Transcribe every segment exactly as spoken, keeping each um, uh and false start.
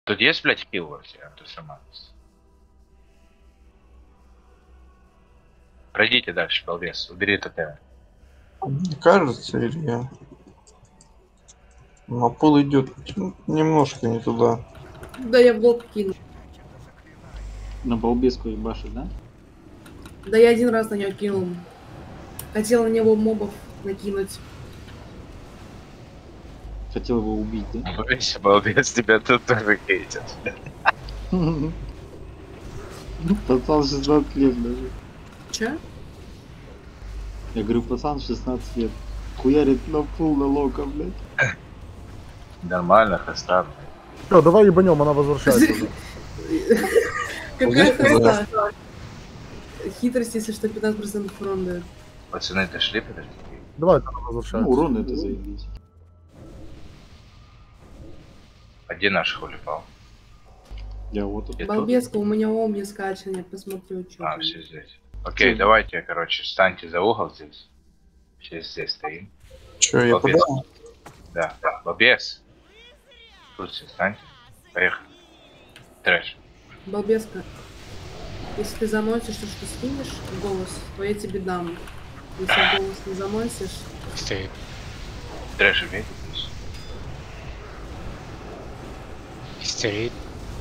Тут есть, блядь, хил вообще? А то сама. Пройдите дальше, балбес. Убери ТТ. Мне кажется, или я... На пол идет немножко не туда. Да я в лоб кину. На балбеску ебашит, да? Да я один раз на нее кинул. Хотел на него мобов накинуть. Хотел его убить, да? Убейся, балбес, тебя тут тоже хейтят. Пацан шестнадцать лет даже. Че? Я говорю, пацан шестнадцать лет. Хуярит на пул на лока, блядь. Нормально, хостам. Все, давай ебанем, она возвращается уже. Какая хреста. Хитрость, если что, пятнадцать процентов урона дает. Пацаны, дошли, подожди. Давай, она Ну, возвращается. урон это заебись. А где наш хули пал? Я вот тут. Где Балбеска, у меня ом не скачан, я посмотрю, что. А, все здесь. Окей, давайте, короче, встаньте за угол здесь. Все здесь стоим. Че, я Балбес. куда? Да, балбес. Тут все встаньте. Поехали. Трэш. Балбеска, если ты заносишь то, что скинешь в голос, то я тебе дам. Если в голос не заносишь, Стоит. Трэш умеете здесь? Истерит.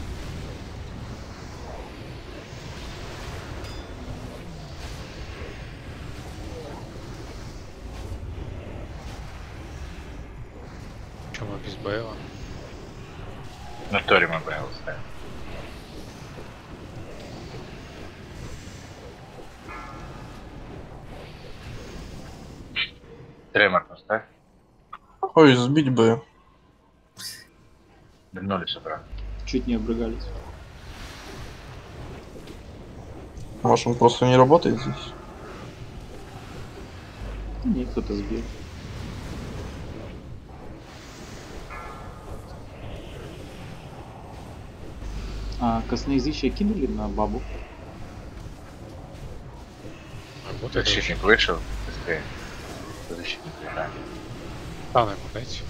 Чему без боева? На Торе мы Бэйл ставим. Тремор поставь. Ой, сбить бы. Вернулись обратно. Чуть не обрыгались. Может, он просто не работает здесь? Не, кто-то сбил. А, косноязычие кинули на бабу. Работает. Защитник вышел. Быстрее. Защитник играет. Стан ему дайте.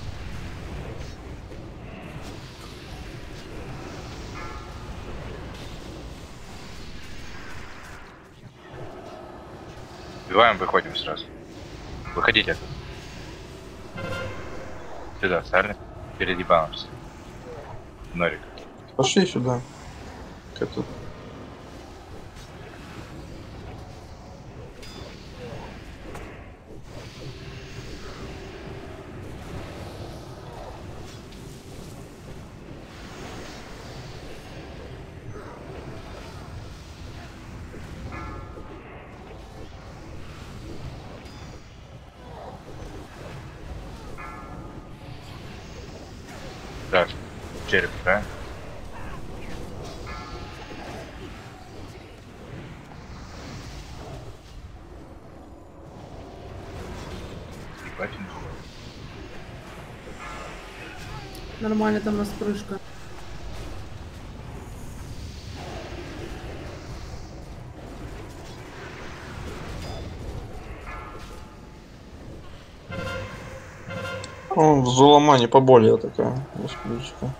Убиваем, выходим сразу. Выходите оттуда. Сюда, стали. Впереди баунс. Норик. Пошли сюда. К этому. Так, череп, да? Ебать, нахуй. нормально там распрыжка. О, в Зуламане поболее такая. Господичка.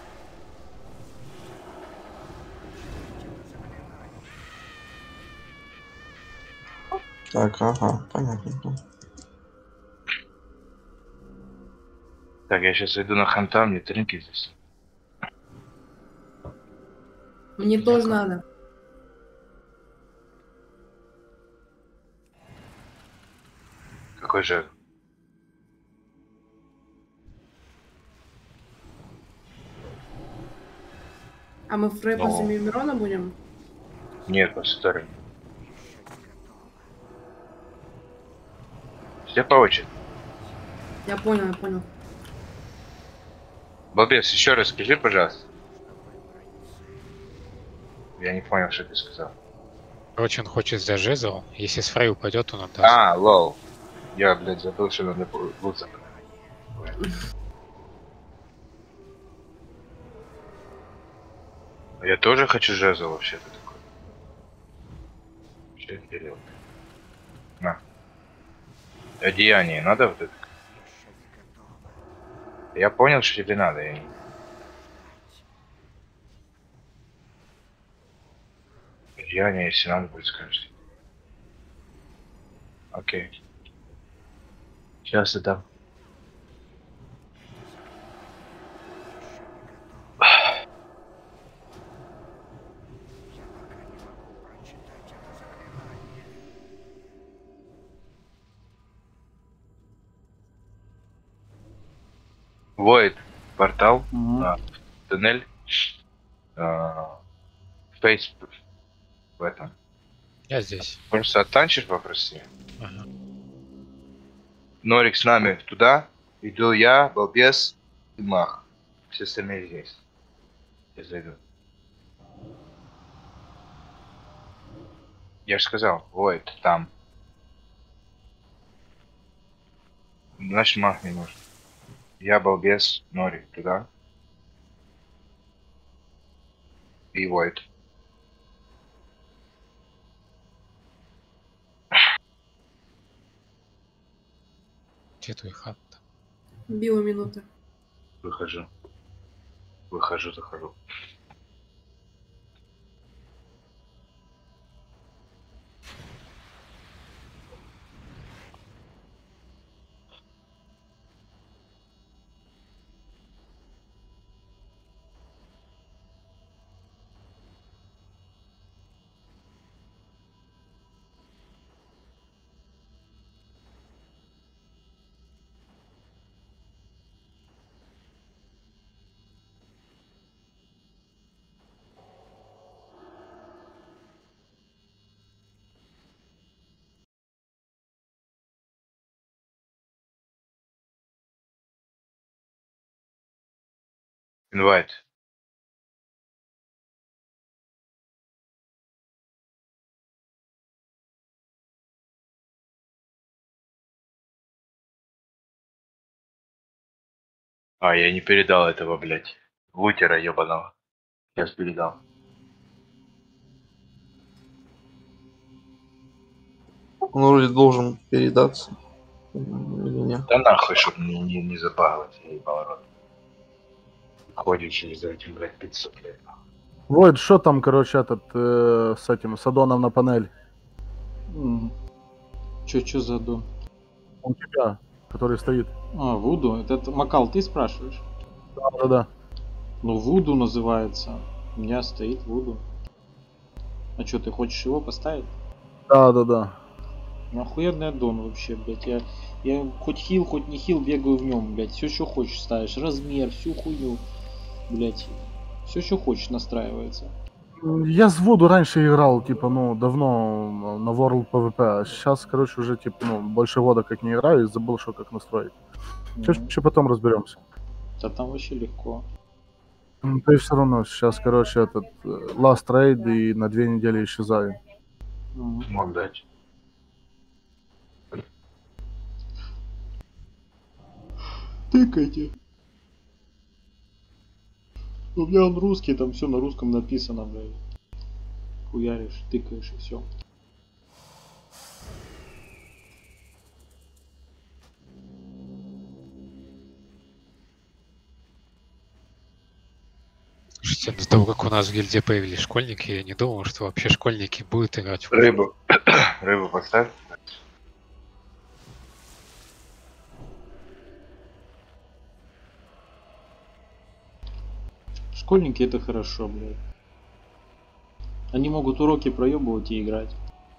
Так, ага, понятно. Так, я сейчас иду на ханта, мне тринки здесь. Мне тоже надо. Какой же? А мы в Фрей Ну. после Мирона будем? Нет, после второй. Все по очереди. Я понял, я понял. Балбес, еще раз скажи, пожалуйста. Я не понял, что ты сказал. Короче, он хочет за жезл. Если с Фрей упадет, он отдаст. А, лол. Я, блядь, забыл, что надо лут забрать. Я тоже хочу жезл вообще-то такой. Вообще вперед. На. Одеяние надо вот это? Я понял, что тебе надо. Я не... Я не, если надо будет, скажете. Окей. Сейчас это. Void портал, Мгм. а, туннель, а, фейс в этом. Я здесь. Просто оттанчишь попроси. Ага. Норик с нами туда. Иду я, балбес и мах. Все остальные здесь. Я зайду. Я же сказал, Void там. Значит, мах не нужен. Я, балбес, Норик туда. И Void. Где твой хат? Биоминута. Выхожу. Выхожу, захожу. Инвайт. А, я не передал этого, блядь. Лутера ебаного. Сейчас передал. Он вроде должен передаться. М, Или нет? Да нахуй, чтоб не, не, не забагывать, я ебал рот. Ходит через этим, блядь, пятьсот лет. Войд, что там, короче, этот, э, с этим, с аддоном на панель? М. Чё, чё за дом? Он у тебя, который стоит. А, Вуду? Это Макал, ты спрашиваешь? Да-да-да. Ну, Вуду называется. У меня стоит Вуду. А чё, ты хочешь его поставить? Да-да-да. Ну, охуенный аддон вообще, блядь. Я, я хоть хил, хоть не хил, бегаю в нем, блядь. Все, что хочешь ставишь. Размер, всю хуйню. Блядь. Все, что хочешь, настраивается. Я с Вуду раньше играл, типа, ну, давно на World пи ви пи, а сейчас, короче, уже, типа, ну, больше года как не играю и забыл, что как настроить. Мгм. Чуть потом разберемся. Да там вообще легко. Ну, то есть все равно сейчас, короче, этот э, last raid и на две недели исчезаю. Мгм. Мог дать. Тыкайте. У меня он русский, там все на русском написано, блядь. Хуяришь, тыкаешь и все. Слушайте, до того, как у нас в гильдии появились школьники, я не думал, что вообще школьники будут играть в Рыбу. Рыбу поставь. Школьники это хорошо, блядь. Они могут уроки проебывать и играть.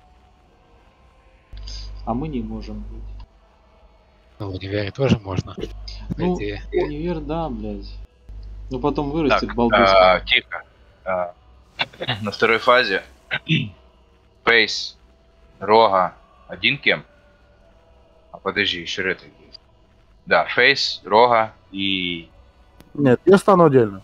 А мы не можем, блядь. Ну, в универе тоже можно. По Ну, идее. универ, да, блядь. Ну потом вырастет Так, балбес. а, тихо. А, на второй фазе Фейс, Рога, один кем? А подожди, еще это есть. Да, Фейс, Рога и... Нет, я стану отдельно.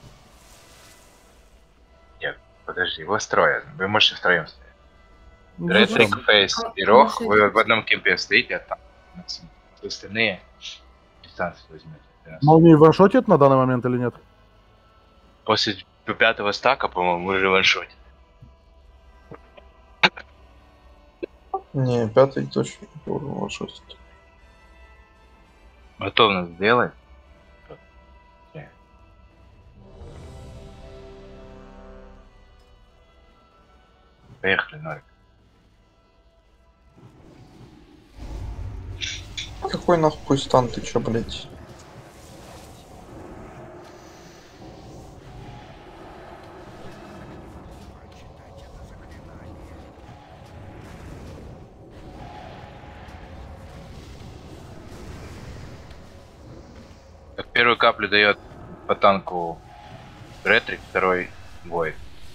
Нет, подожди, его строят. Вы можете втроем стоять. Ну, Ретрик, зачем? Фейс А- и а Рог, машина- вы в одном кемпе стоите, а там Максим. Остальные дистанцию возьмете. Молнии ваншотит на данный момент или нет? После пятого стака, по-моему, мы уже ваншотим. Не, пятый точно не должен лошадить. Готовность сделай. Окей. Поехали, Норик. Какой нахуй стан, ты чё, блядь? Так, первую каплю дает по танку Ретрик, второй Войд.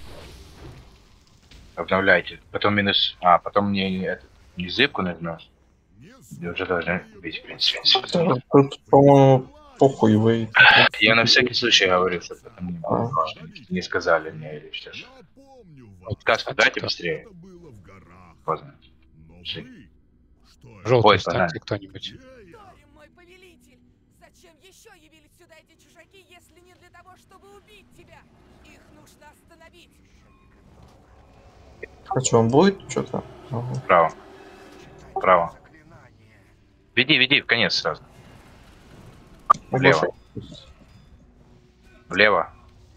Обновляйте. Потом минус... А, потом мне не, этот, не зыбку нажмешь. И уже должны бить, в принципе. Да, тут, по-моему, похуй вы. Я на всякий случай говорю, чтобы потом не, А. не сказали мне или что-то. Вот каску дайте быстрее. Поздно. Шли. Желтый Ой, станьте кто-нибудь. Торим, мой повелитель! Зачем еще явились сюда эти чужаки, если не для того, чтобы убить тебя? Их нужно остановить! А что, он будет что-то? Ага. Право. Право. Веди, веди, в конец сразу. Влево. Влево.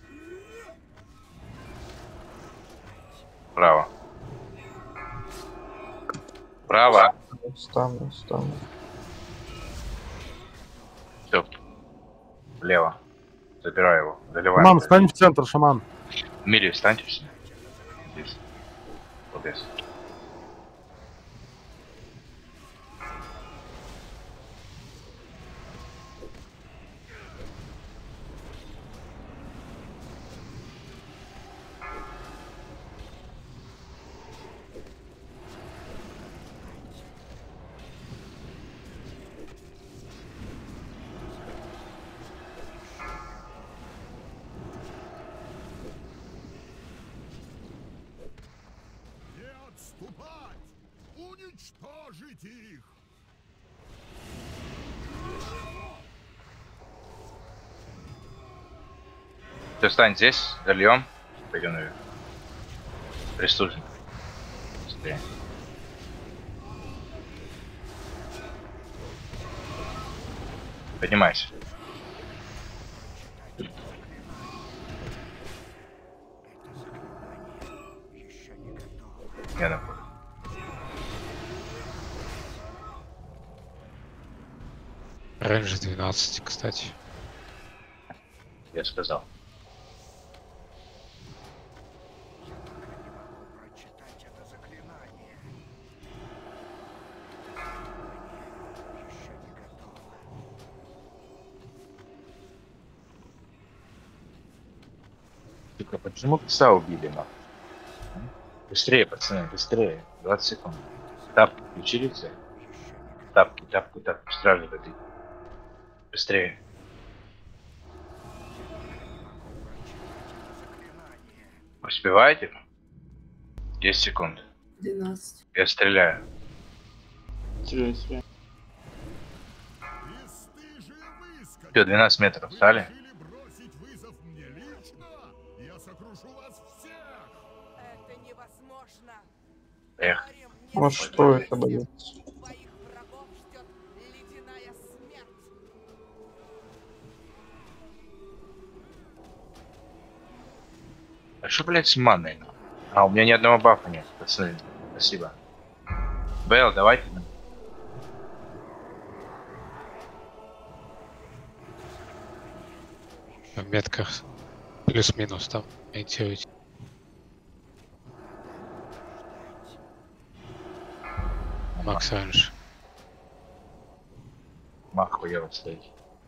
Право. Право. Стану, стану. Все. Влево. Забирай его. Заливаем. Шаман, стань в центр, шаман. Мири, встаньте все. Здесь. Вот здесь. Не отступать! Уничтожить их! Все, встань здесь, зальем. Пойдем наверх. Прислужник. Быстрее. Поднимайся. Я на поле. Рейндж двенадцать, кстати. Я сказал. Сука, почему пса убили, нахуй? Быстрее, пацаны, быстрее. двадцать секунд. Тапки включили все? Тапки, тапки, тапки. Стражи воды. Быстрее. Успеваете? десять секунд. двенадцать. Я стреляю. Стреляй, стреляй. Бесстыжие выскочки! Все, двенадцать метров стали. Решили бросить вызов мне лично? Я сокрушу вас всех! Это невозможно! Эх. Торим, не Ну что это, блядь? твоих врагов ждет ледяная смерть! А что, блядь, с маной? А, у меня ни одного бафа нет. Пацаны, спасибо. Бэл, давайте. В метках плюс-минус там ориентируйте. Макс раньше. Мах хуёво стоит.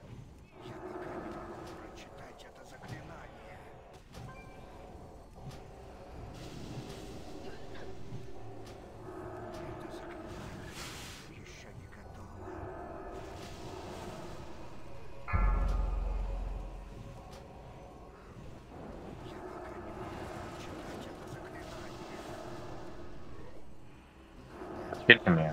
Теперь меня.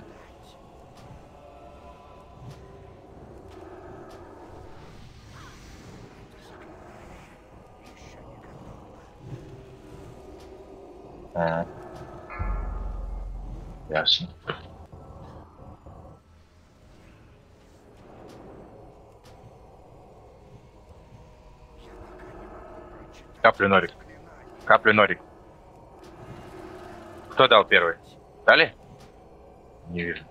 А. Ясно. Каплю норик. Каплю норик. Кто дал первый? Дали? Не вижу.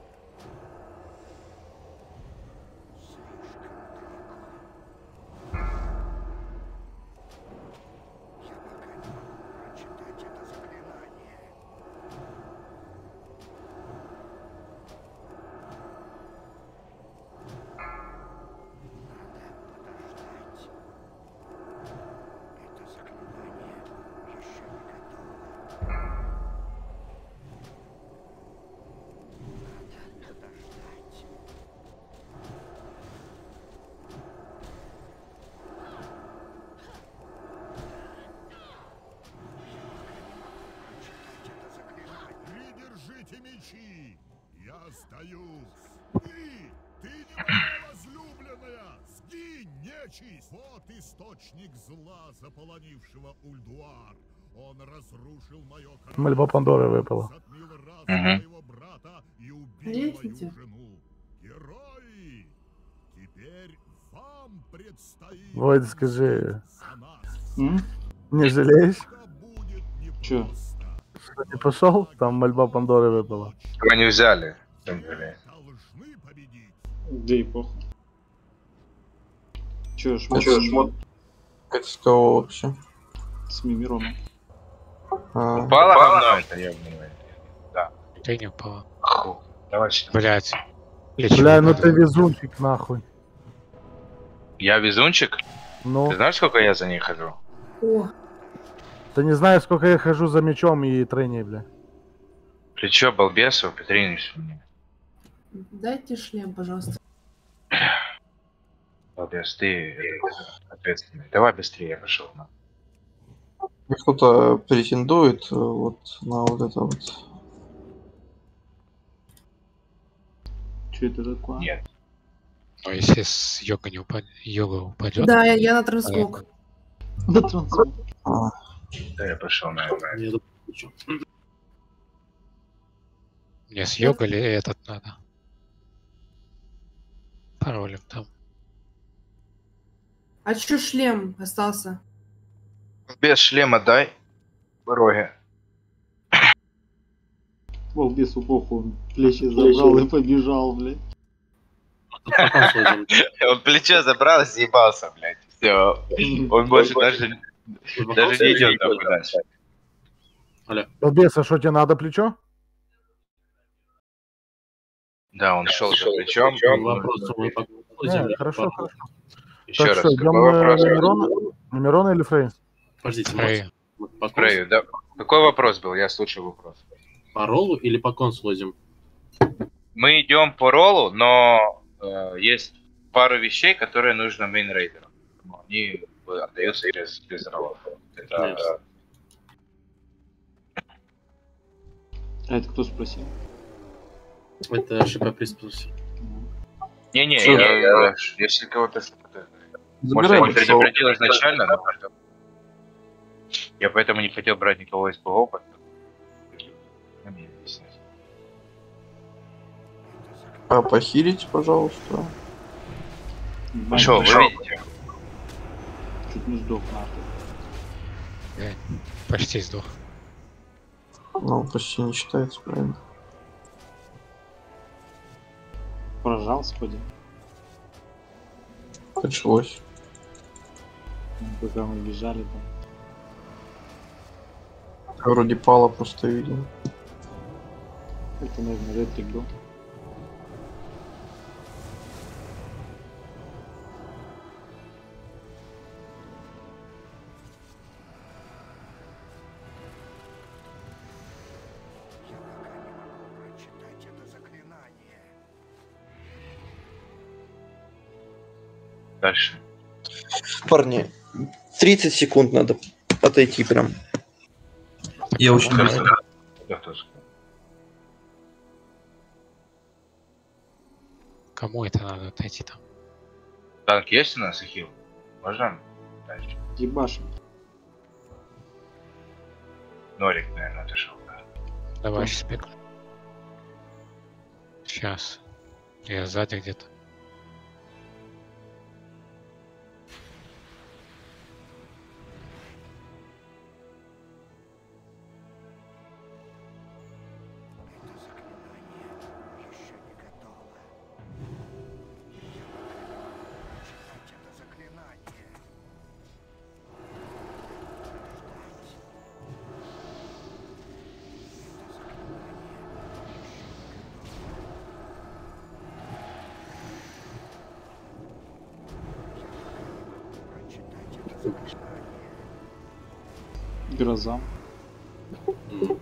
Придержите мечи! Я сдаюсь! Ты! Ты не моя возлюбленная! Сгинь, нечисть! Вот источник зла, заполонившего Ульдуар. Он разрушил мое королевство, Мольба Пандоры выпала. затмил разум Мгм. моего брата и убил Видите? мою жену. Герои! Теперь вам предстоит Войд, скажи, за нас. М? не жалеешь, Это будет Чё? непросто. что не пошел? Там мольба Пандоры выпала. Его не взяли. Тем более. Должны победить. Да и похуй. Чё, А шмот, чё, шмот? Это с кого вообще? с Мимироном. А, Упало говно это, я понимаю. Да. Ты не упала. Ху. Давай сюда. Блять. Бля, ну ты везунчик нахуй. Я везунчик? Ну, Ты знаешь, сколько я за ней хожу? О, ты не знаешь, сколько я хожу за мечом и треней, бля. Плечо балбесу, Петринич мне. дайте шлем, пожалуйста. Балбес, ты э, ответственный. Давай быстрее, я пошел. на. кто-то претендует э, вот на вот это вот. Чё это такое? Нет. Но если с йога не упадет, йога упадет, Да, я, я на трансмог. На трансфер. А, Да, я пошел, наверное. мне с йога ли этот надо? Паролем там. А чё шлем остался? Без шлема дай. Роги. Балбесу похуй, он плечи забрал и побежал, блядь. Он плечо забрал и съебался, блядь. Все. Он больше даже, даже не идет там дальше. Балбес, а что тебе надо плечо? Да, он шел за плечом. Не, хорошо, хорошо. Еще Так раз, что, идем какой на вопрос? Мирона? На Мирона или Фрей? Фрей. Фрею, да. Какой вопрос был? Я слушаю вопрос. По роллу или по консулу идем? Мы идем по роллу, но э, есть пару вещей, которые нужно мейнрейдеру. Они отдаются без, без роллов. Это, Ясно. А это кто спросил? Это ШП приспуск. Не-не, Что? я, я, если кого-то что-то... Может, я забираем не пошел. предупредил изначально, но просто... Я поэтому не хотел брать никого из ПО, потому что... Мне объяснять. А похилить, пожалуйста. Ну что, вы видите? Чуть не сдох нахуй. Я почти сдох. Ну, почти не считается, правильно. Прожал, сходи. Пришлось. Пока мы бежали там. Вроде пала просто видел. Это, наверное, ретрик был. Дальше. Парни, тридцать секунд надо отойти прям. Я очень быстро. Да, кто сказал? Кому это надо отойти там? Танк есть у нас и хил? Можно? Дальше. Ебашим. Нолик, наверное, отошел. Да. Давай спек. Сейчас. Я сзади где-то. Гроза. М.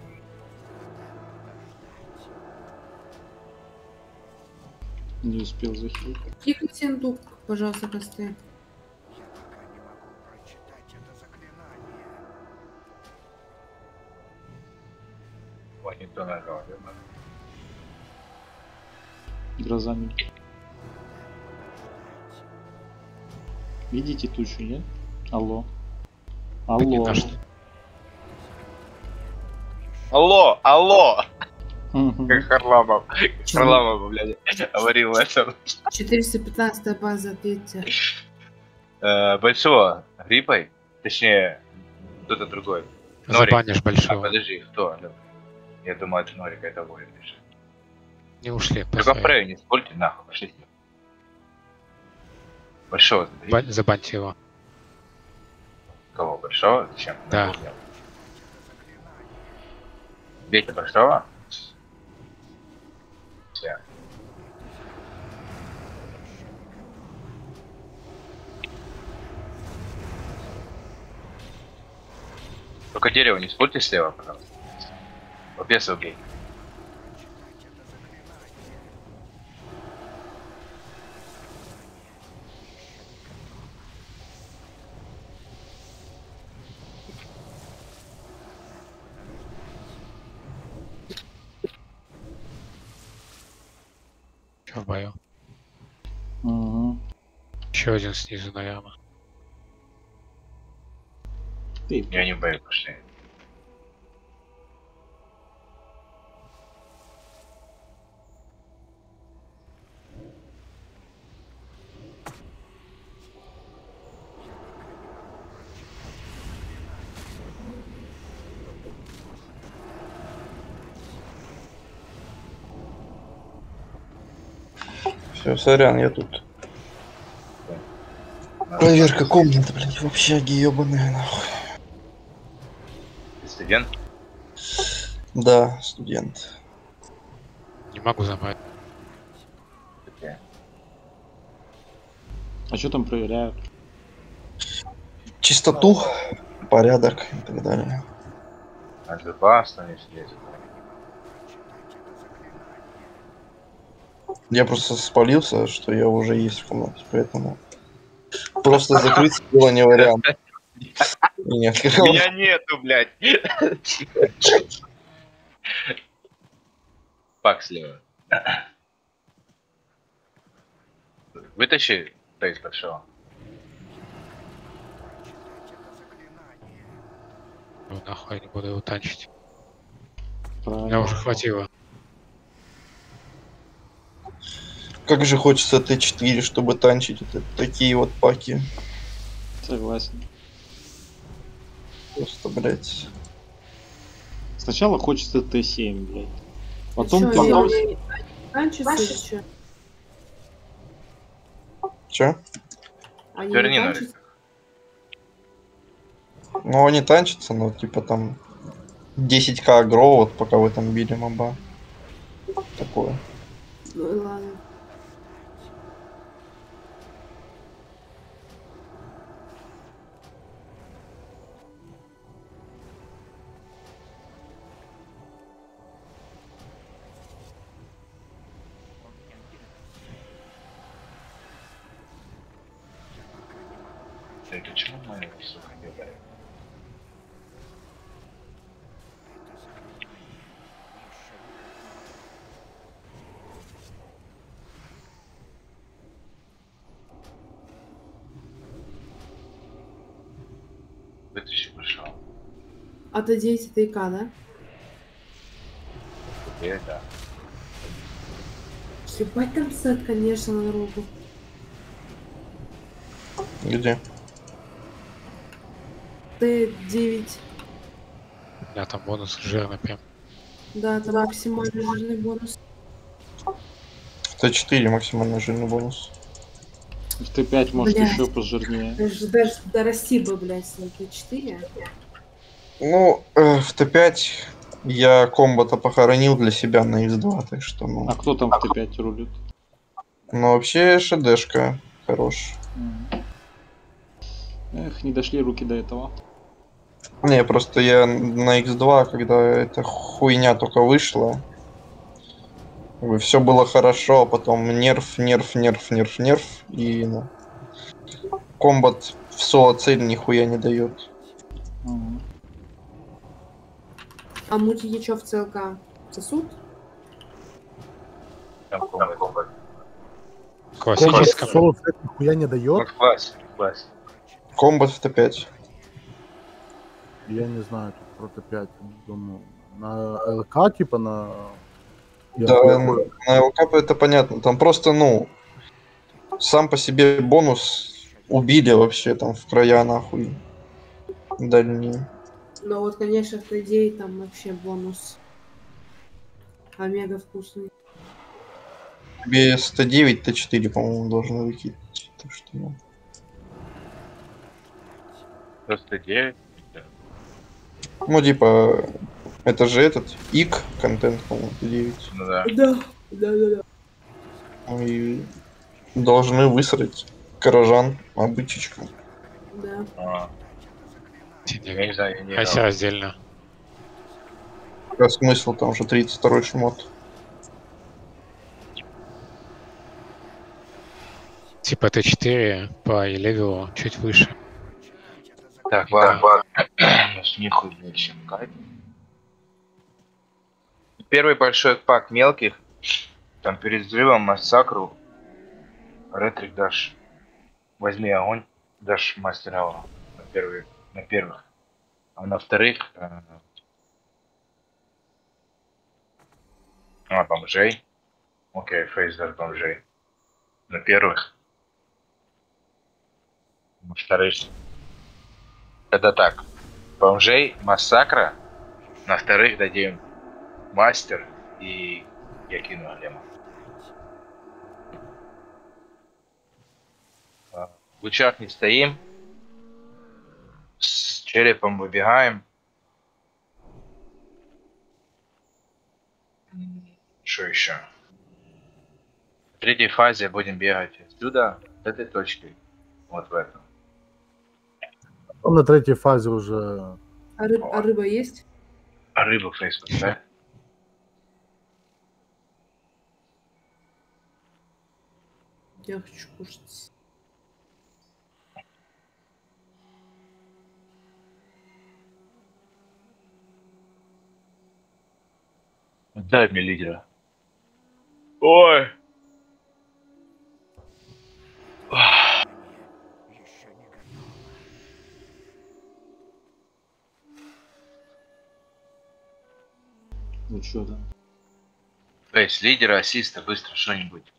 Не успел захилить. Кикните индук, пожалуйста, косты. Ой, не то нажал, верно? Гроза мелькает. Видите тучу, нет? Алло. Да не Алло. на что. Алло, алло! Мгм. Как Харламов. Харламов, блядь, говорил это. четыреста пятнадцатая база, ответьте. Э, Большого гриппой, точнее, кто-то другой. Норик. Забанишь А, большого. подожди, кто? Я думаю, это Норик, это Войн. Не ушли. Только поставили. Прей не спорьте, нахуй, пошлите. Большого заберите. Бань- Забаньте его. Кого? Большого? Зачем? Да. Бейте Большого? Все. Только дерево не спорьте слева, пожалуйста. Попеса убей. Че в бою? Мгм. Еще один снизу, наверное. Ты, Я не боюсь, пошли. Все, сорян, я тут. Проверка комнаты, блядь, в общаге ебаная нахуй. Ты студент? Да, студент. Не могу забрать. Окей. а что там проверяют? Чистоту, порядок и так далее. А безопасно не сидеть. Я просто спалился, что я уже есть в комнате, поэтому просто закрыть было не вариант. И не открыл. Меня нету, блядь. Пак слева. Вытащи Тейс Большого. Ну, нахуй я не буду его танчить. Правильно. Меня уже хватило. Как же хочется Т четыре, чтобы танчить вот такие вот паки. Согласен. Просто, блядь. Сначала хочется Т семь, блядь. Потом, Чё, потом... они танчатся или чё? Чё? Они Верни, не Норик. танчатся? Ну, они танчатся, но типа там десять ка агро, вот пока вы там били моба. Такое. Ну и ладно. Да и почему мои, сука, бегают? Вытащи Большого. А Т девять это ИК, да? Теперь, да. Ебать там сет, конечно, на руку. Где? Т девять. У меня там бонус жирный прям. Да, там максимальный жирный бонус. Т четыре максимально жирный бонус. В Т пять может Блядь. еще пожирнее. Даже, даже дорасти бы, блядь, на Т четыре. Ну, э, в Т пять я комбо-то похоронил для себя на икс два, так что, ну... А кто там в Т пять рулит? Ну, вообще, ШДшка хорош. Мгм. Эх, не дошли руки до этого. Не, просто я на икс два, когда эта хуйня только вышла, все было хорошо, а потом нерв, нерв, нерв, нерв, нерв, и ну, комбат в соло цель нихуя не дает. Ага. А мутики чё в ЦЛК? Сосуд? Там комбат. Комбат Классическом. соло цель нихуя не дает. Вот класс, класс. Комбат в тэ пять. Я не знаю, тут про тэ пять, думаю. На ЛК, типа на... Я Да, хуй- на ЛК это понятно. Там просто, ну, сам по себе бонус убили вообще там в края нахуй дальние. Но вот, конечно, в идее там вообще бонус. Омега вкусный. Тебе сто девять тэ четыре, по-моему, должны выкидывать. Так что, ну. Просто девять. Ну, типа, это же этот ик контент, по-моему, тэ девять. Ну да. Да, да, да, да. Ну и должны высрать горожан обычечку. Да. А, я не знаю, я не Ася играл. раздельно. А смысл, там же тридцать второй шмот. Типа тэ четыре по левелу чуть выше. Так, ладно, ладно. У нас нихуя нет чем кайф. Первый большой пак мелких. Там перед взрывом массакру. Ретрик дашь. Возьми огонь. Дашь мастера на первый, на первых. А на вторых... э, А, бомжей. Окей, фейс дашь бомжей. На первых. На вторых. Это так. Бомжей, массакра. На вторых дадим мастер и я кину Алема. В лучах не стоим. С черепом выбегаем. Что еще? В третьей фазе будем бегать отсюда, с этой точки. Вот в этом. Он на третьей фазе уже... А, рыб, а рыба есть? А рыбу фейс, да? Я хочу кушать. Дай мне лидера. Ой! Ну чё там? Фейс, лидера, ассиста, быстро, что-нибудь.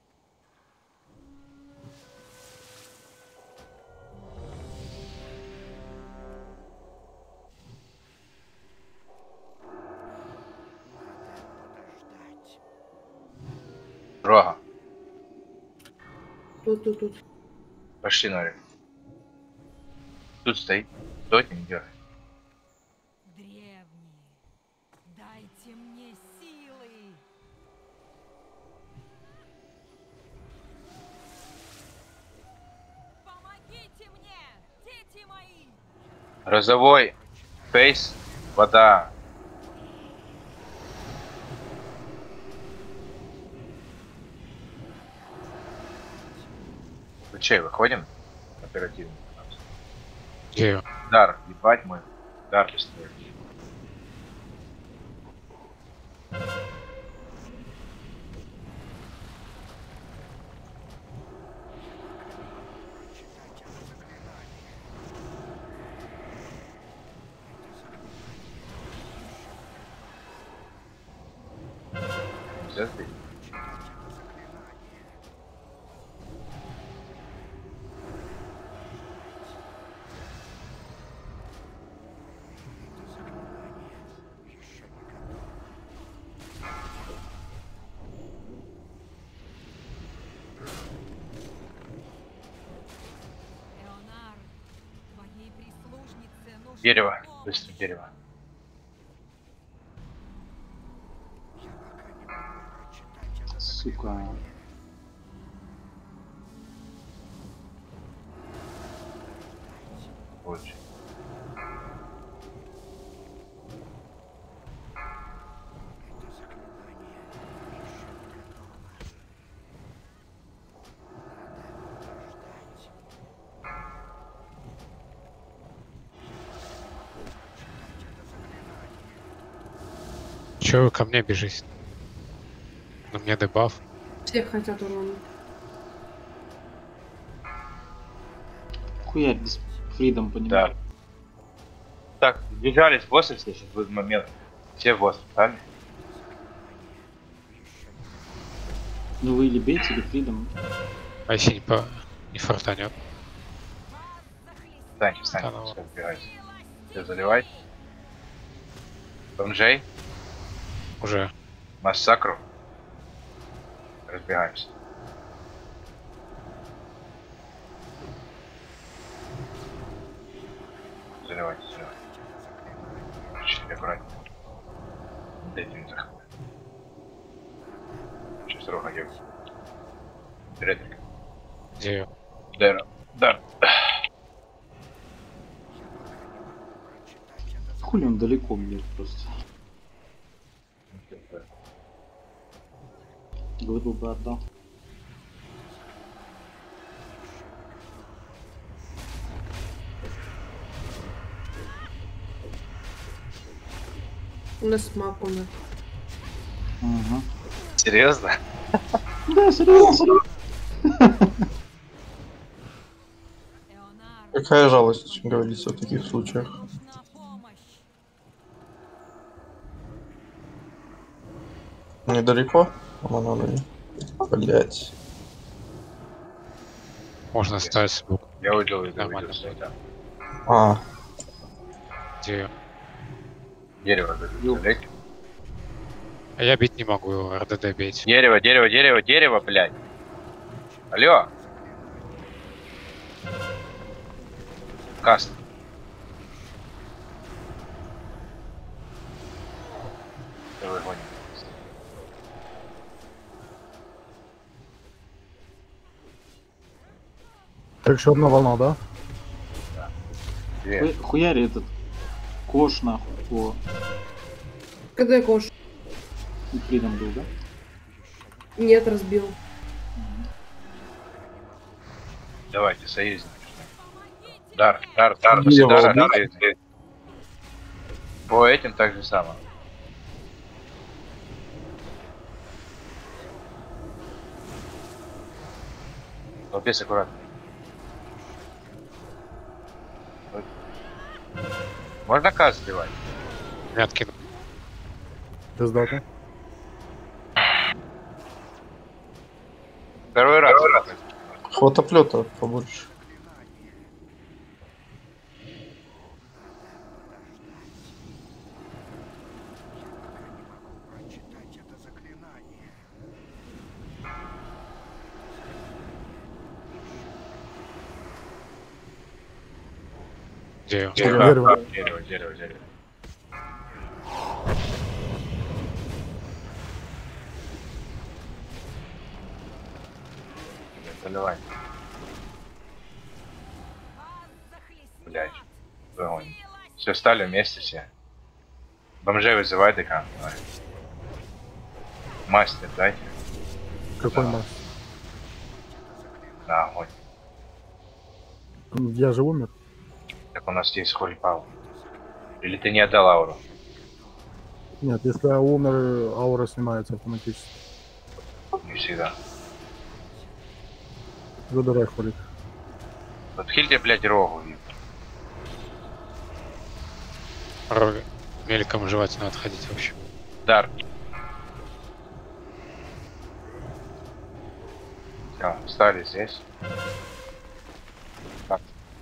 Рога. Тут, тут, тут. Пошли, Нори. Тут стоит. Стойте, не дергай. Древние, дайте мне силы. Помогите мне, дети мои. Розовой. Фейс. Вода. Лучей выходим. Оперативно. Где? Дар, ебать мой. Дар быстрее. Нельзя сбить? Леонар, твоей прислужнице нужно Дерево. помощь. Быстро дерево. Сука. Лучше. Чё вы ко мне бежите? На мне дебаф. Всех хотят урона. Хуя без фридом, понимаешь? Да. Так, бежались боссы все, сейчас будет момент. Все боссы, правильно? Ну вы или бейте, или фридом. А если не, по... не фартанет? Встаньте, встаньте, Да, ну все, убегайте. Все, заливайте. Бомжей, Уже. массакру. Разбегаемся. Заливайте, заливайте. Чуть аккуратнее. Дайте не заходить. Сейчас ровно я. Редник. Где я? Дар. Дар. Хули он далеко, блядь, просто. Глыбу бы отдал. У нас маг умер. Ага. Серьезно? Да, серьезно, серьезно. Какая жалость, говорится, в таких случаях. Недалеко? Блять. Можно ставить сбоку. Я уйду, уйду, Нормально. уйду. Да. А, Где я? Дерево, Ёп. блядь. А я бить не могу его, РДД бейте. Дерево, дерево, дерево, дерево, блядь. Алло. Каст. Давай гоним. Так еще одна волна, да? Две. Ху- Хуяри этот кош нахуй. О, Когда я кош? и фридом был, да? Нет, разбил. Давайте, союзники. Дар, дар, дар, Дерево после дара, убить? дар, здесь. По этим так же самое. Лопес аккуратно. Вот. Можно каз сбивать? Меня откину. Пиздата. Второй раз. хватоплета побольше. Где я? Дерево, Дерево. дерево, дерево, дерево. Заливай. Блять. Огонь. Все, стали вместе все. Бомжей вызывай, декан. Давай. Мастер, дайте. Какой Да. мастер? На огонь. Я же умер. Так у нас есть Холи Пау. Или ты не отдал ауру? Нет, если я умер, аура снимается автоматически. Не всегда. Забирай холик. Подхильте, блядь, рогу. Рови. Мельком желательно отходить вообще. Дар. Все, встали здесь. Так.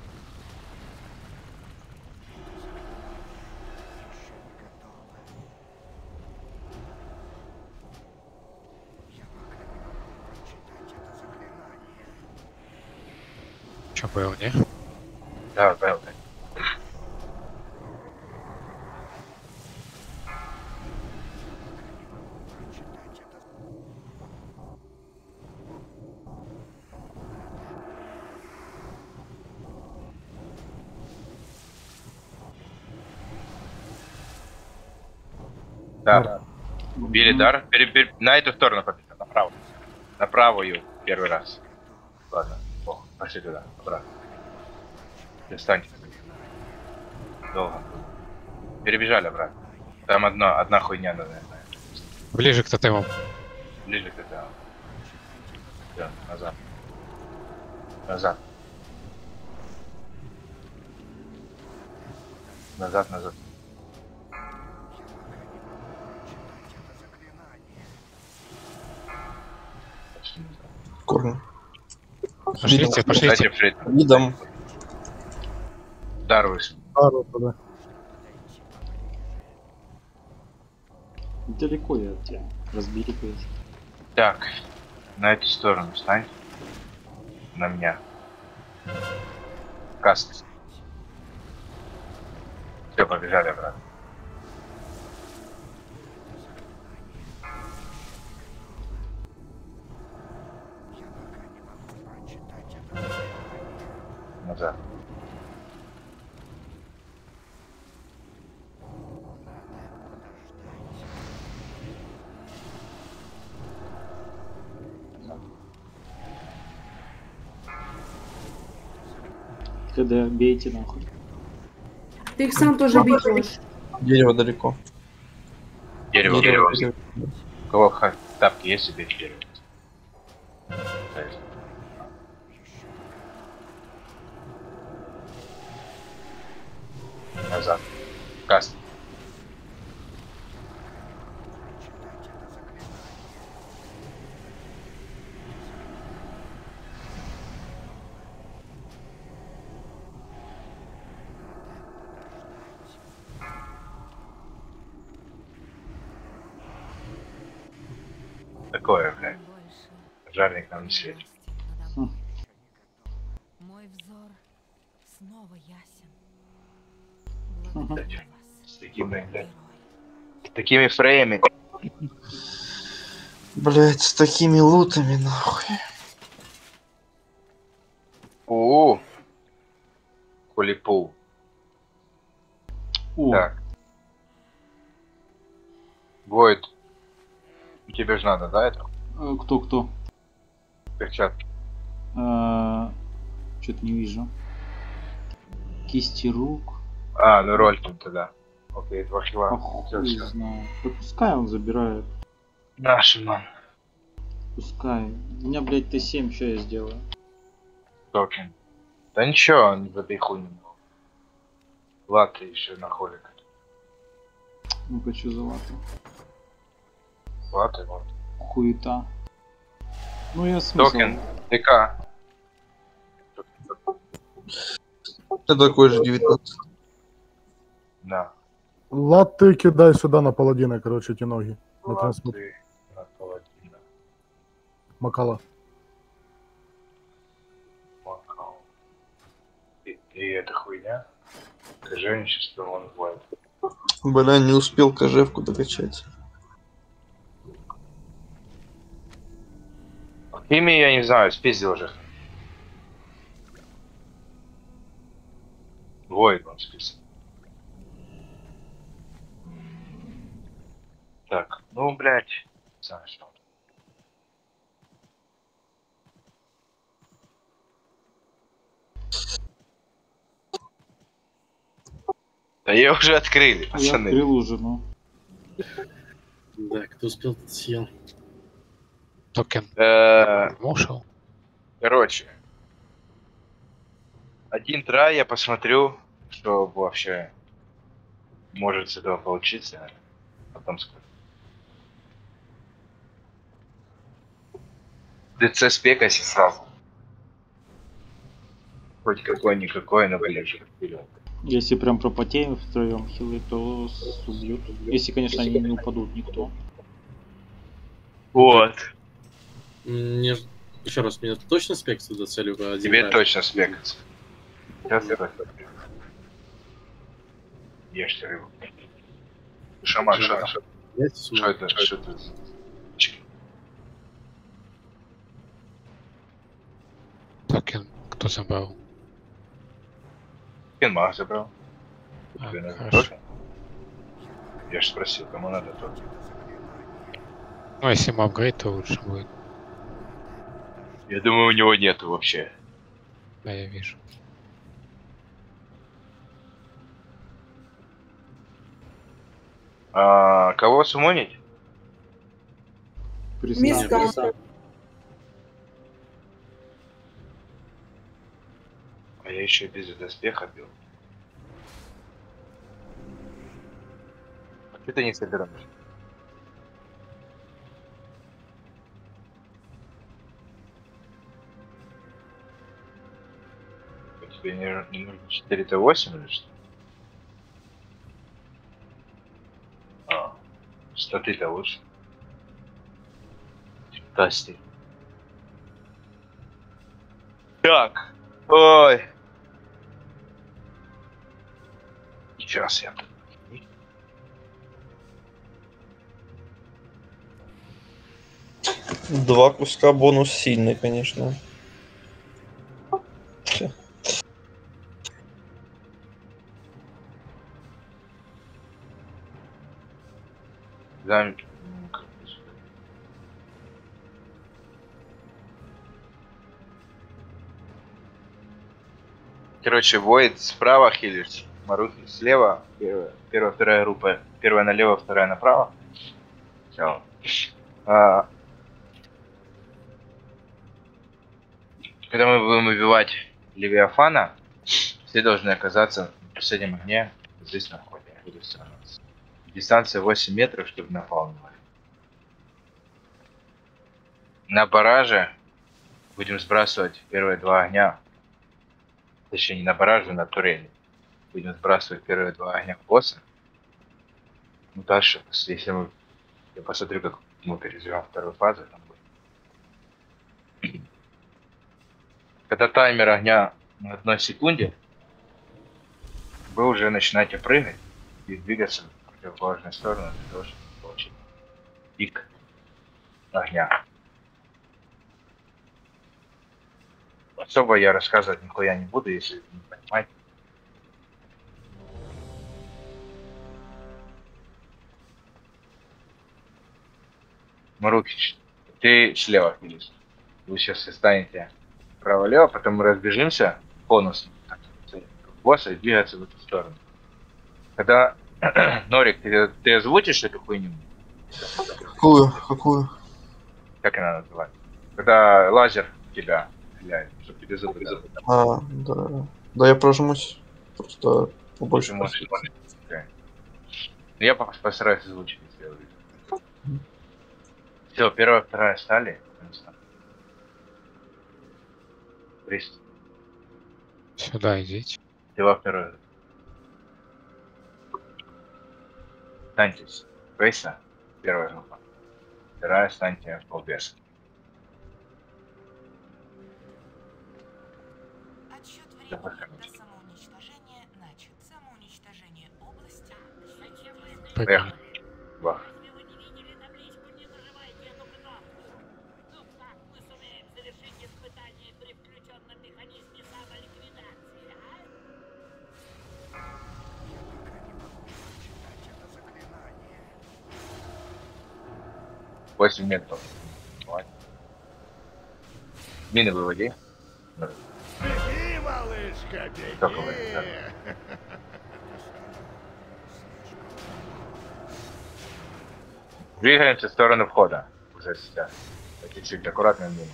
Че был, не? Да, да, да. Дар. Убили дар. Пере- пере- На эту сторону побежал. Направо. На правую первый раз. Ладно. О, пошли туда. Обратно. Перестаньте. Долго. Перебежали обратно. Там одна, одна хуйня, наверное. Ближе к тотемам. Ближе к этому. Все, назад. Назад. Назад, назад. Пошли назад. Корни. Пошлите, пошлите. Кстати, Фред, Видом. дар вышел. Пару туда. Далеко я от тебя. Разбили, конечно. Так, на эту сторону встань. На меня. Каст. Все, побежали обратно. Назад. Когда бейте нахуй. Ты их сам тоже бить можешь. Дерево далеко. Дерево, Дерево. дерево. У кого ха- тапки есть, себе дерево. Назад. Каст. Такое, блядь. Жарник нам не светит. Хм. Мой взор снова ясен. Ага. Благодарю вас, С такими, блядь, герой. с такими фреймами. Блять, с такими лутами, нахуй. У. Кулипул. О, Так. Войд. Тебе же надо, да, это? э, кто-кто? Перчатки. Что-то не вижу. Кисти рук. А, ну роль там тогда. Окей, два хила. А Всё, хуй всё. знаю. Да пускай он забирает. Наши, ман. Пускай. У меня, блядь, Т семь, что я сделаю? Токен. Да ничего, он в этой хуйне. Латте еще на холик. Ну-ка, что за латы? Латте, вот. Хуета. Ну я смысл. Токен. ТК. Ты такой же девятнадцать. Да. Латты кидай сюда на паладина, короче, эти ноги. На трансмут. Латте на паладина. Макала. Макау. И, и эта хуйня. Женщество он бывает. Бля, не успел кожевку докачать. Ими я не знаю, спиздил уже. Войд он спиздил. Так, ну, блядь. Не знаю, что. Да ее уже открыли, Я пацаны. открыл уже, ну. Да, кто успел, тот съел. Токен. Э, Ушел. Короче. Один трай я посмотрю, что вообще может с этого получиться. Потом скажу. ДЦ спекайся сразу. Хоть какой-никакой, но блядь, вперед. Если прям пропотеем втроем хилы, то с- убьют. Если, конечно, они не упадут никто. Вот. Мне ж- еще раз, мне точно спек сюда целью один Тебе раз? точно спекаться. Сейчас я так. Ешьте рыбу. Шаман, что это? Есть Что сумма? это? Что это? Токен. Кто забрал? Кенмах забрал. А, Тебе надо хорошо. тоже? Я же спросил, кому надо тот. Ну, если ему апгрейд, то лучше будет. Я думаю, у него нету вообще. Да, я вижу. А, кого сумонить? Миска. Миса. А я еще без доспеха бил. А что ты не собираешь? Тебе не, не нужно четыре восемь или что? А, статы-то лучше. Тасти. Так. Ой. Сейчас я. Два куска бонус сильный, конечно. Всё. Зам... Короче, Void справа хилишь, Марухи слева, первая, первая, вторая группа, первая налево, вторая направо. Все. А... Когда мы будем убивать Левиафана, все должны оказаться в последнем огне здесь на входе. Я буду сражаться. Дистанция восемь метров, чтобы наполнилась. На бараже будем сбрасывать первые два огня. Точнее, не на бараже, на турели. Будем сбрасывать первые два огня босса. Ну дальше, если мы... Я посмотрю, как мы переживем вторую фазу. Там будет. Когда таймер огня на одной секунде, вы уже начинаете прыгать и двигаться в противоположную сторону для того, чтобы получить пик огня. Особо я рассказывать нихуя не буду, если не понимаете. Марукич, ты слева, Филис. Вы сейчас станете право-лево, потом мы разбежимся конусом босса и двигаться в эту сторону. Когда Норик, ты, ты озвучишь эту хуйню? Какую? Какую? Как она называется? Когда лазер тебя стреляет, чтобы тебе зубы дали. А, да. Да, я прожмусь. Просто побольше. Можешь... Okay. Я постараюсь озвучить, если я увижу. Все, первая, вторая стали. Прист. Сюда идите. Ты во вторую. Станьтесь. Фейса. Первая группа. Вторая станьте в полбеса. Отсчет времени до самоуничтожения начат. Самоуничтожение области. Поехали. Бах. восемь метров. Мины выводи. Беги, малышка, беги! Только вы, да. Двигаемся в сторону входа. Уже сейчас. Чуть-чуть аккуратно мимо.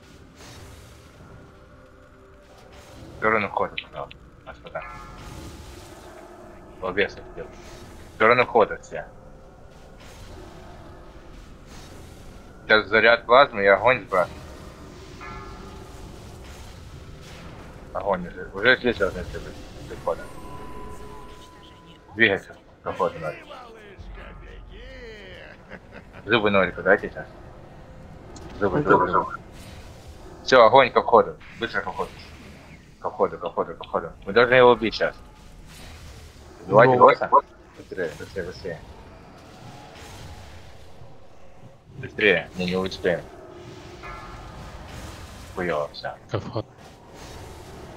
В сторону входа, пожалуйста. Господа. Полбеса сделал. В сторону входа все. Сейчас заряд плазмы и огонь сбрасывает. Огонь уже. Уже здесь должны быть прихода. Двигайся. Проходу надо. Зубы Норику дайте сейчас. Зубы, зубы, зубы. Все, огонь ко входу. Быстро ко входу. Ко входу, ко входу, ко входу. Мы должны его убить сейчас. Убивайте босса. Быстрее, быстрее, быстрее. Быстрее, не, не успеем. Хуёво, все. Ко входу.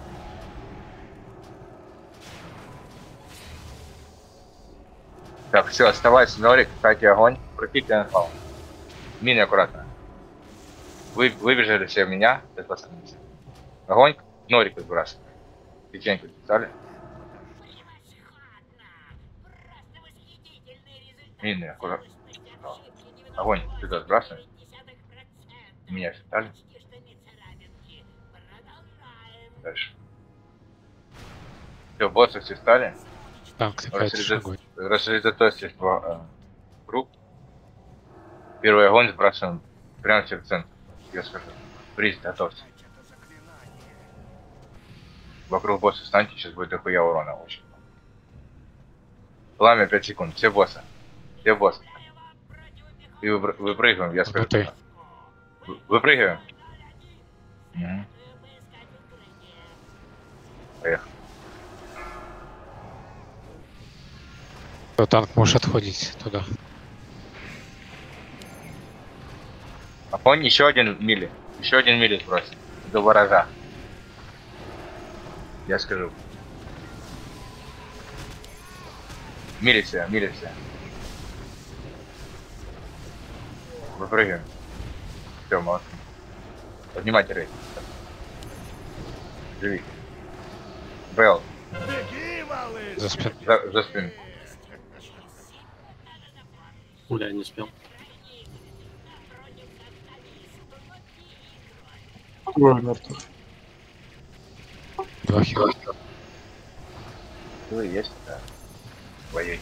Так, Все, оставайся, Норик, кстати, огонь. Крутите инфал. Мины аккуратно. Вы, выбежали все в меня. Огонь, Норик сбрасывай. Печеньку стали. Мины аккуратно. Огонь, сюда сбрасывай. Меня стали. Дальше. Все, боссы все стали. Танк какая-то огонь. Рассредоточьтесь в э, круг. Первый огонь сбрасываем прямо в центр. Я скажу. Приз, готовься. Вокруг босса станьте, сейчас будет дохуя урона очень. Пламя пять секунд. Все боссы. Все боссы. И выбр- выпрыгиваем, я скажу. Внутри. Вы- Выпрыгиваем. Угу. Поехали. То танк может отходить туда. А помни, еще один мили. Еще один мили сбросим. До ворожа. Я скажу. Милиция, милиция. Выпрыгиваем. Все, молодцы. Поднимайте рейд. Живи. Белл. За спину. За, за спину. Бля, не успел. Двое мертвых. Два хила. Ну, есть, да. Воюйте.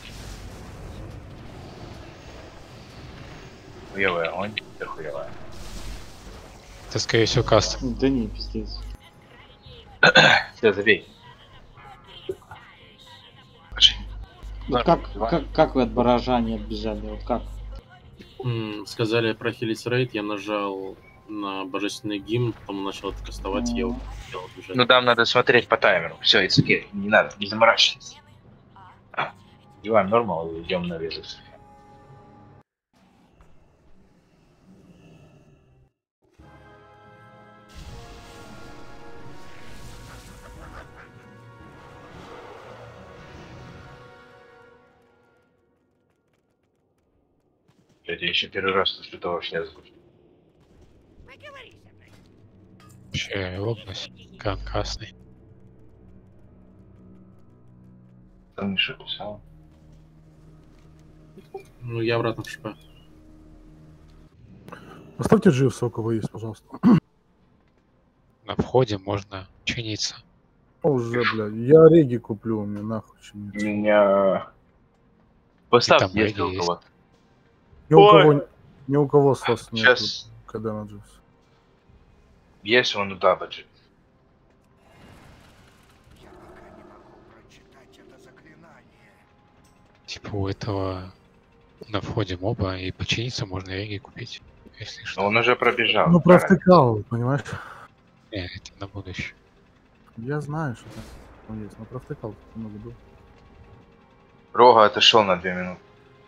Хуевый огонь, это хуевая. Это скорее всего каст. Да не, пиздец. Все, забей. Вот как, как, как вы от баража не отбежали? Вот как? М, Сказали прохилить рейд, я нажал на божественный гимн, потом начал это кастовать, я Ну, успел отбежать. Ну там надо смотреть по таймеру. Все, it's okay. Не надо, не заморачивайся. Деваем нормал и идем на резус. Блядь, я еще первый раз после того вообще озвучил. Вообще лопнусь. Кран красный. Там Миша писал. Ну, я обратно в ШП. Поставьте дживса, у кого есть, пожалуйста. На входе можно чиниться. Уже, блядь. Я реги куплю, мне нахуй чиниться. Меня... Поставь, там если у есть. кого-то. Ни у Ой. кого, ни у кого с вас нет Сейчас КД на дживс. есть он у Дабаджи. Типа у этого на входе моба и починиться можно реги купить. Если что. Но он уже пробежал. Ну, провтыкал, понимаешь? Не, это на будущее. Я знаю, что там есть, но провтыкал тут много было. Рога отошел на две минуты.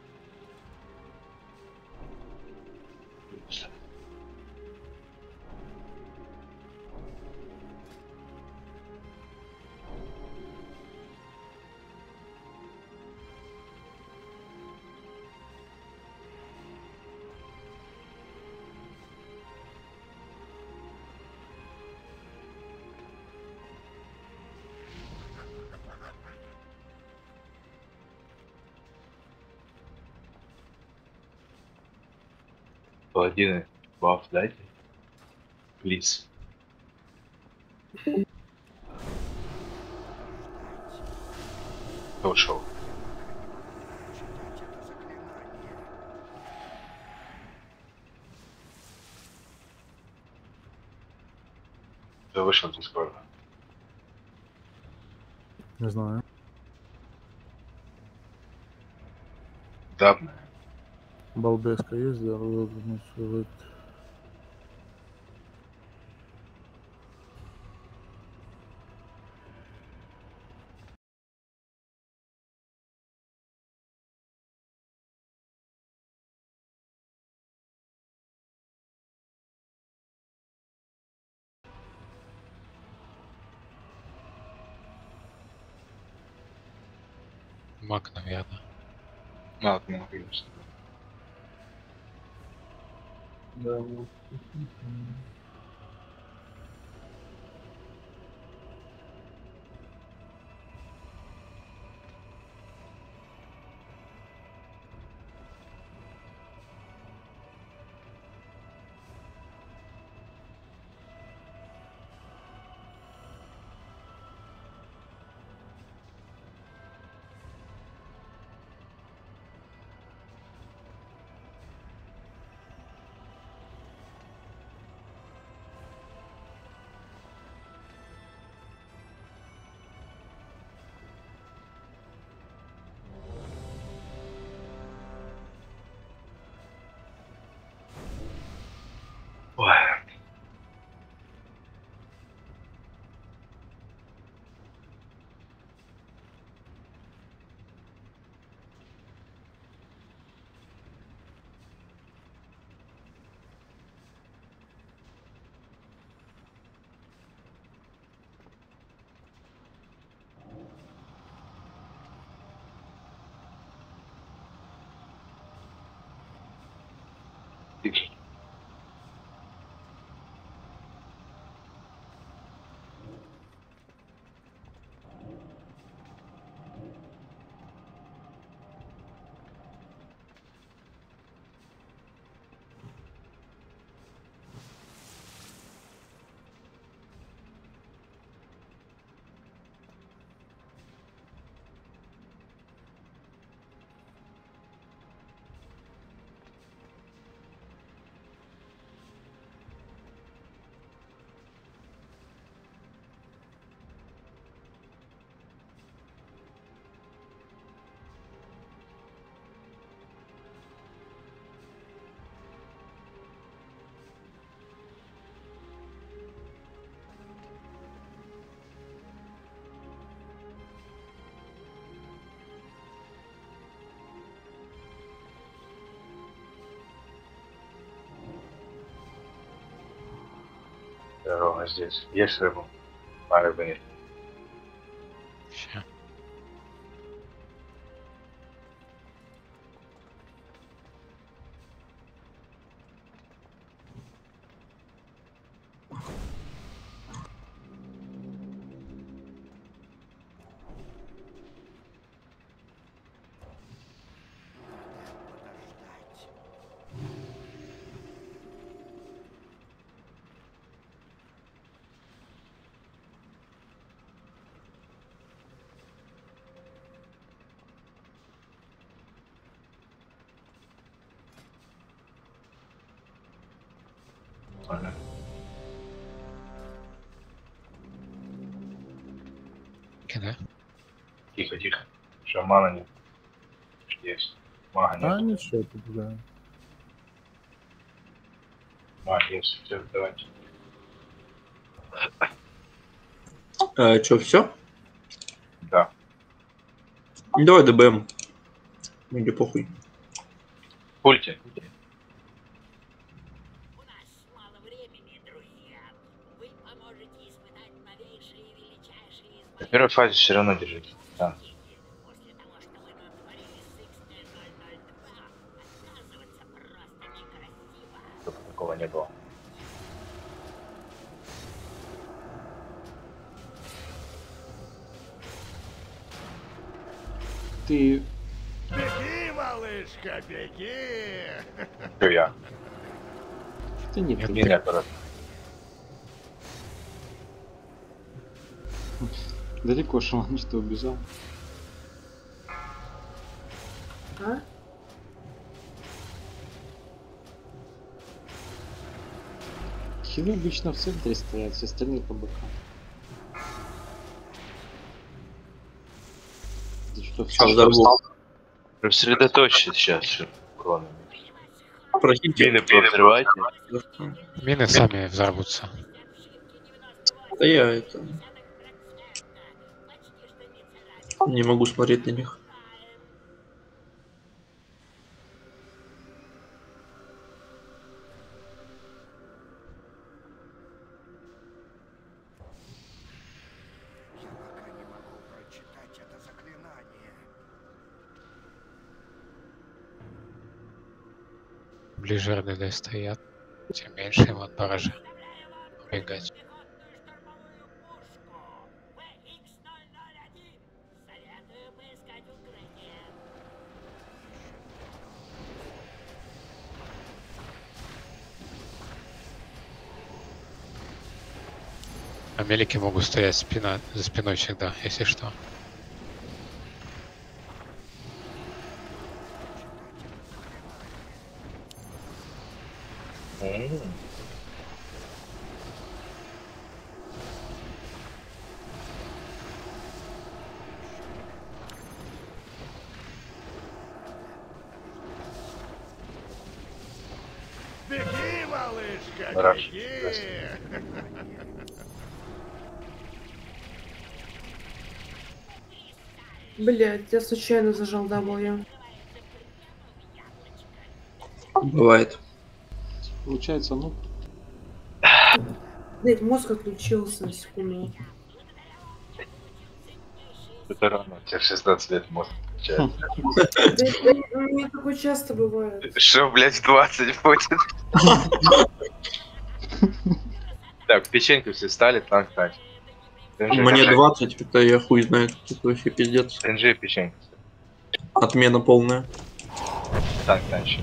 Паладины, баф дайте. Плиз. Кто ушел? Кто вышел из Дискорда? Не знаю. Дабна. Балбеска есть, да, выгнуть, вот. Маг, наверное. Ну, вот, ну, конечно. Да. Ой. Ровно здесь. Есть рыбу? А рыбы нет. Ща. Ладно. Да? Тихо, тихо. Шамана нет. Есть. Мага А нет. ничего тут, да. Мага есть. Все, давайте. А, чё, все? Да. Давай ДБМ. Мне похуй. Пульте. У нас мало времени, друзья. Вы поможете испытать новейшие и величайшие из В первой фазе все равно держите. Да. После того, что мы натворили с икс тэ ноль ноль два, отказываться просто некрасиво. Чтобы такого не было. Ты... Беги, малышка, беги! Что я? Ты не Нет, ты. Не, не, аккуратно. Далеко шаман что убежал. А? Хилы обычно в центре стоят, все остальные по бокам. Ты что, А, все взорвал. Сосредоточьтесь сейчас. Все. Уроном. Простите. Мины повзрывайте. Мины сами взорвутся. Да я это... Не могу смотреть на них. Я пока не могу прочитать это заклинание. ближе эр дэ дэ стоят, тем меньше им от баража убегать. А мелики могут стоять спина, за спиной всегда, если что. М. Беги, малышка, Бараш. беги! Блять, я случайно зажал W. Бывает. Получается, ну, Блять, мозг отключился на секунду. Это рано, тебе в шестнадцать лет мозг включает. Блядь, блядь, у меня такое часто бывает. Что, блядь, в двадцать будет? Так, печеньку все стали, танк тать. Мне двадцать, это я хуй знает. Это вообще пиздец. Энджи печеньку. Отмена полная. Танк тач.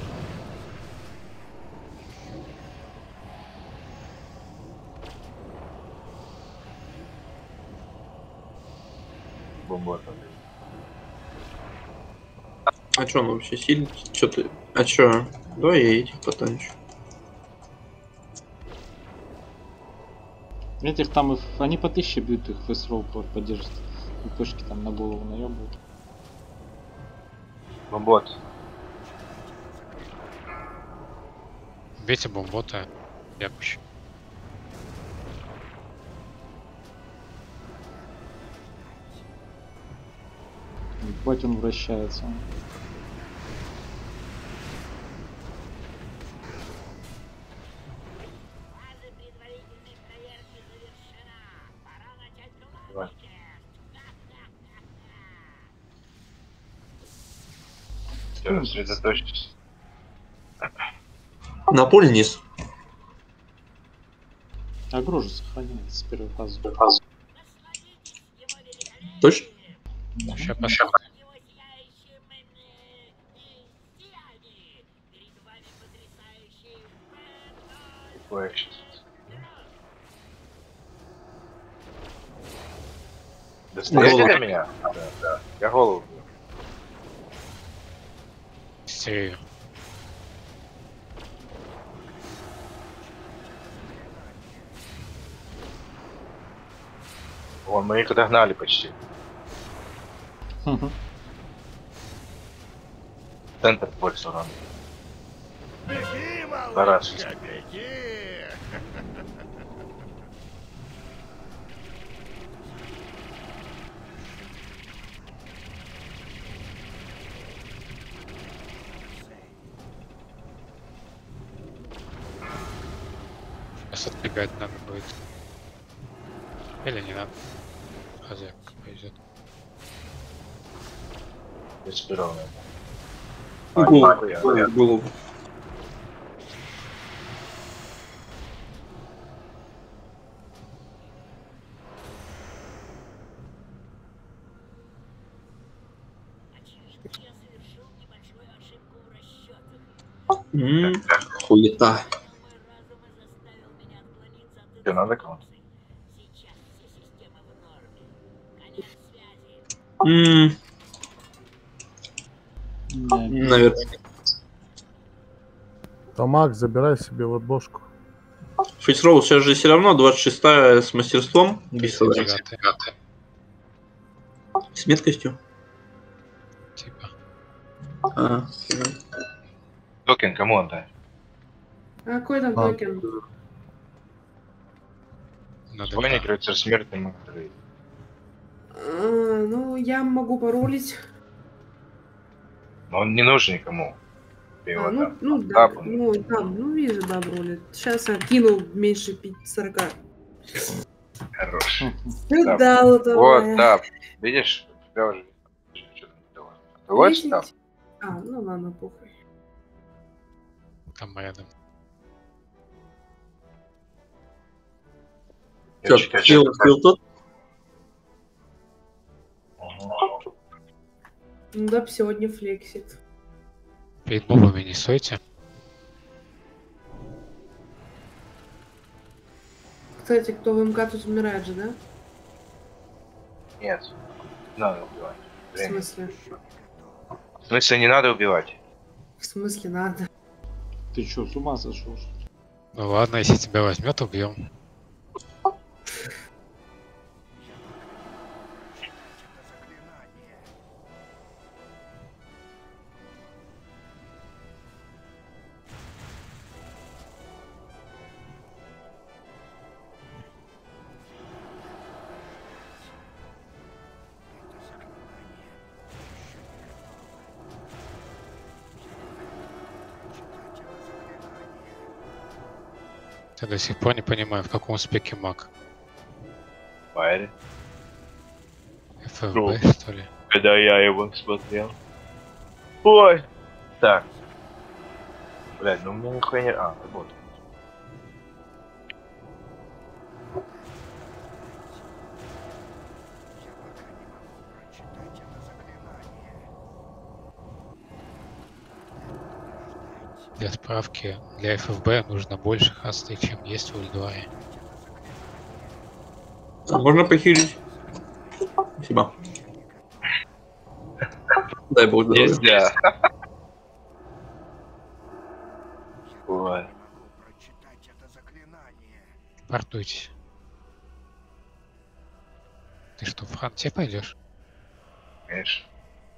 Бомбота. А чё он вообще сильный? Чё ты? А чё? Давай я этих потанчу. этих там, и ф- они по тысяче бьют, их фейсролл поддержат. И пышки там на голову наебают. Бомбот. Бейте бомбота, я пущу. Ебать, он вращается. Давай. Все, сосредоточьтесь. На поле низ. Агро же сохраняется с первой фазы. Точно? Сейчас пошел. Какое сейчас? Достоите Голову. до меня? Да, да. Я голову бью. Стерею. Вон, мы их догнали почти. Центр больше урона. Беги, Бараш. малышка, беги! Сейчас отбегать надо будет. Или не надо. Хозяйка повезет. Инспированный. Голову. я- Голову. голову. М, Хуета. Тебе надо кого? М, Да, Наверное. Тамак, забирай себе вот бошку. Фейсроу сейчас же все равно двадцать шестая с мастерством. Бисовая. Девятый. С меткостью. Типа. А, Токен кому отдай? А какой там А. токен? Надо Двойник, да. рыцарь смерти, мудрый. А, ну, я могу паролить. Но он не нужен никому. Ты его А, ну, там. ну да, тапнул. ну там, ну вижу, да, ролит. Сейчас я кину меньше сорока. Хорош. Ты Тап. дал это. Вот, да. Видишь, у тебя уже что-то не того. Ты хочешь там? А, ну ладно, похуй. там рядом. Чё, хил, хил тут? Ну да, сегодня флексит. Перед мобами не стойте. Кстати, кто в МК тут умирает же, да? Нет. Не надо убивать. В Время. смысле? В смысле, не надо убивать? В смысле надо? Ты чё, с ума сошел? что ли? Ну ладно, если тебя возьмет, убьем. Я до сих пор не понимаю, в каком спеке маг. Файре. эф эф бэ, что ли? Когда я его смотрел. Ой. Так. Блядь, ну у меня нихуя не... А, вот. Для справки, для эф эф бэ нужно больше хасты, чем есть в Ульдуаре. А можно похилить? Спасибо. Дай бог здоровья. Есть, да. Ой. Портуйтесь. Ты что, в франте пойдешь? Конечно.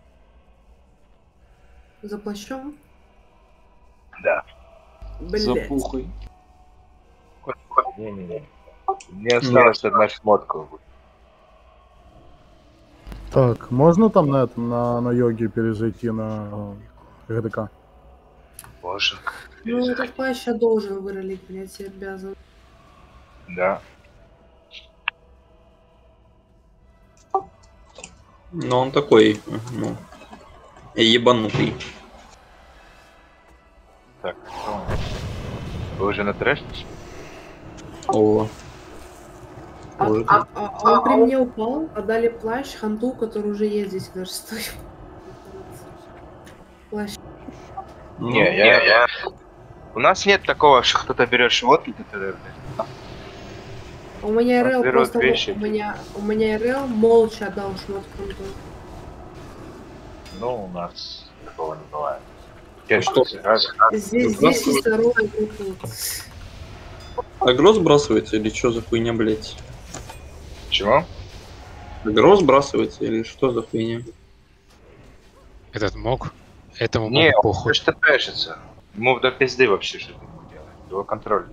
За плащом? Да. Блять. Запухой. Не-не-не. Мне осталась одна шмотка. Так, можно там на этом, на, на йоге перезайти на эр дэ ка? Боже. Ну, этот плащ я должен выролить, блять, я обязан. Да. Но он такой, ну, ебанутый. Так, что у нас? Вы уже на трэш? О. А, Может. а- а- а он при мне упал, а дали плащ ханту, который уже есть здесь даже стоит. Плащ. Не, я, я... У нас нет такого, что кто-то берет шмотки, которые... У меня эр эл Берут просто... вещи. У меня, у меня эр эл молча отдал шмот ханту. Ну, у нас такого не бывает. что? Здесь, Ну, здесь и второй, и тут. Агро сбрасывается или что за хуйня, блять? Чего? Агро сбрасывается или что за хуйня? Этот мог? Этому Не, могу он похуй. что пешится. Ему до пизды вообще что-то делать. Его контроль.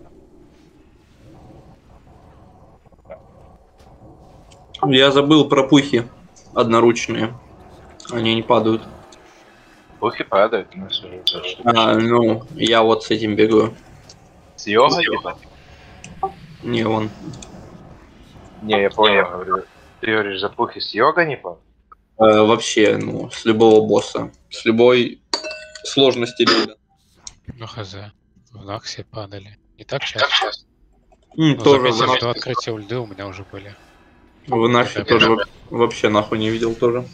Я забыл про пухи одноручные. Они не падают. Пухи падают, у нас уже за что. А, ну, я вот с этим бегаю. С йогой, типа? Не, он. Не, я понял, говорю. Ты говоришь, за пухи с йога не падают? Э, вообще, ну, с любого босса. С любой сложности рейда. Ну хз. В Наксе падали. Не так часто. М, Но тоже в, заметив, Нах- до открытия ульды у меня уже были. в Нахе Да, тоже да. во- вообще нахуй не видел тоже.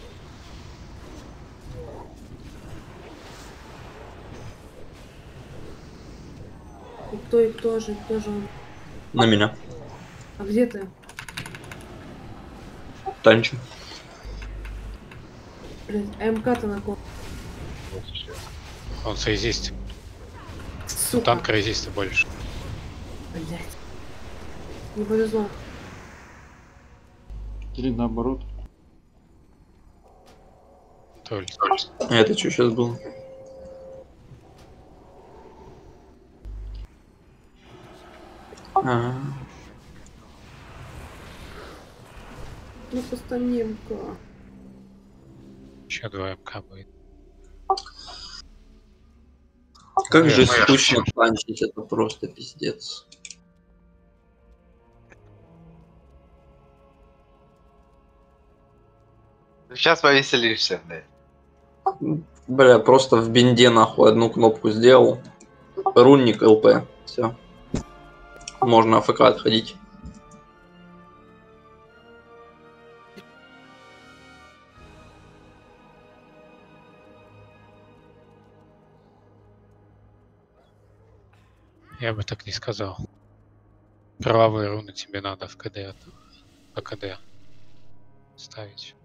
И кто, и кто же, и кто же он? На меня. А где ты? Танчу. Блять, а МК-то на ком? Он резист. У Сука. танка резиста больше. Блять. Не повезло. Или наоборот. То ли. А это что сейчас было? А, Ну, просто не МК. Еще два МК будет. как же Наверное. скучно танчить, это просто пиздец. Сейчас повеселишься, блядь. Бля, просто в бинде нахуй одну кнопку сделал. рунник ЛП. Все. Можно АФК отходить. Я бы так не сказал. Кровавые руны тебе надо в КД, по КД ставить.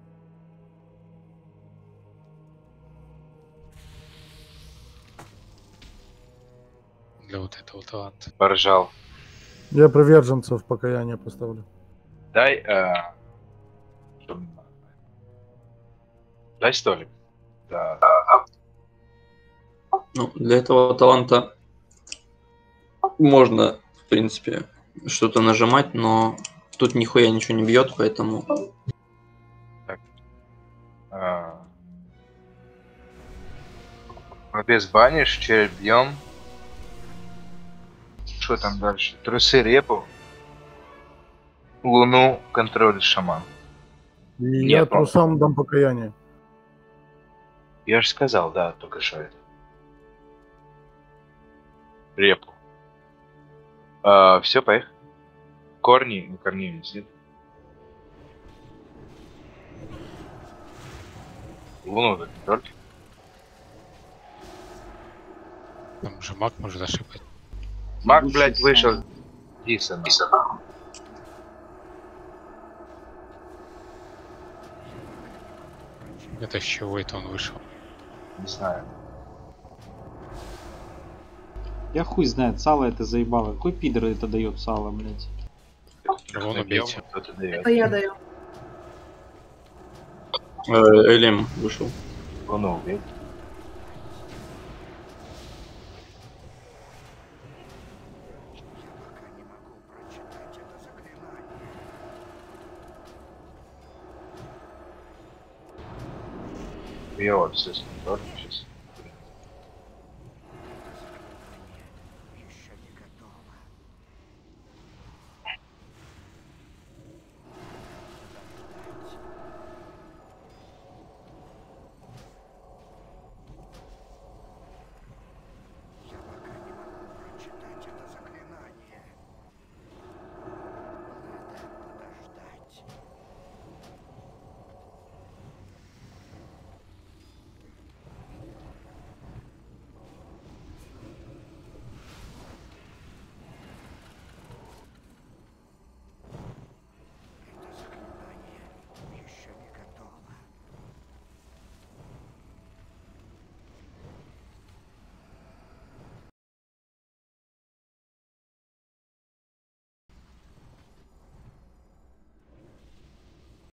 Для вот этого таланта. Поржал. Я приверженцев покаяния поставлю. Дай, э, чтоб- дай столик. Да. Ну, для этого таланта можно, в принципе, что-то нажимать, но тут нихуя ничего не бьет, поэтому... Э, Без банишь, череп бьем. Что там дальше? Трусы репу. Луну контроль шаман. И Нет, я он- трусам дам покаяние. Я же сказал, да, только что это. Репу. А, все, поехали. Корни, ну корней висит. Луну за контроль. Там же маг может ошибать. Маг, Лучше блядь, всего. вышел. Дисон. Это с чего это он вышел? Не знаю. Я хуй знает, сало это заебало. Какой пидор это дает сало, блядь? Луну бейте. Кто-то дает. Это я даю. Э, Элем вышел. Луну убил. Я вот все с контролем.